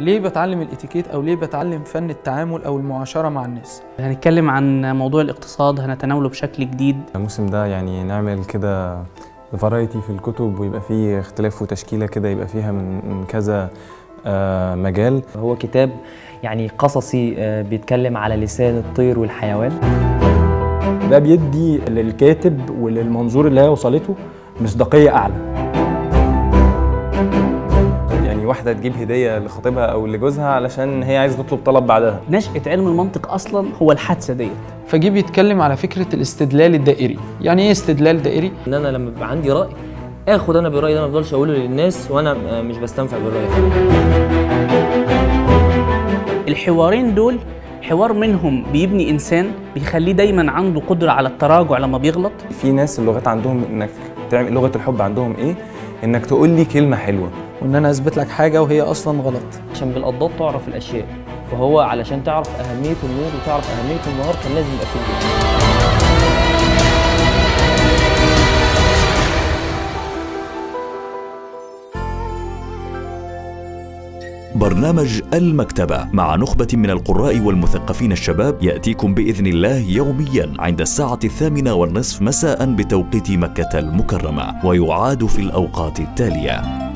ليه بتعلم الاتيكيت او ليه بتعلم فن التعامل او المعاشرة مع الناس؟ هنتكلم عن موضوع الاقتصاد، هنتناوله بشكل جديد. الموسم ده يعني نعمل كده فرايتي في الكتب، ويبقى فيه اختلاف وتشكيلة كده يبقى فيها من كذا مجال. هو كتاب يعني قصصي بيتكلم على لسان الطير والحيوان. ده بيدي للكاتب وللمنظور اللي هي وصلته مصداقية أعلى. يعني واحدة تجيب هدية لخطيبها أو لجوزها علشان هي عايزة تطلب طلب بعدها. نشأة علم المنطق أصلا هو الحادثة ديت. فجي بيتكلم على فكرة الاستدلال الدائري. يعني ايه استدلال دائري؟ ان انا لما بيبقى عندي رأي اخد انا برأيي ده، ما افضلش اقوله للناس وانا مش بستنفع بالرأي. الحوارين دول حوار منهم بيبني إنسان، بيخليه دايما عنده قدرة على التراجع لما بيغلط. في ناس اللغات عندهم انك تعمل لغة الحب عندهم ايه؟ انك تقول لي كلمة حلوة، وان انا اثبت لك حاجة وهي اصلا غلط. عشان بالقضاء تعرف الاشياء، فهو علشان تعرف اهمية النور وتعرف اهمية النهار كان لازم يبقى فيه. برنامج المكتبة مع نخبة من القراء والمثقفين الشباب يأتيكم بإذن الله يوميا عند 8:30 مساء بتوقيت مكة المكرمة، ويعاد في الأوقات التالية.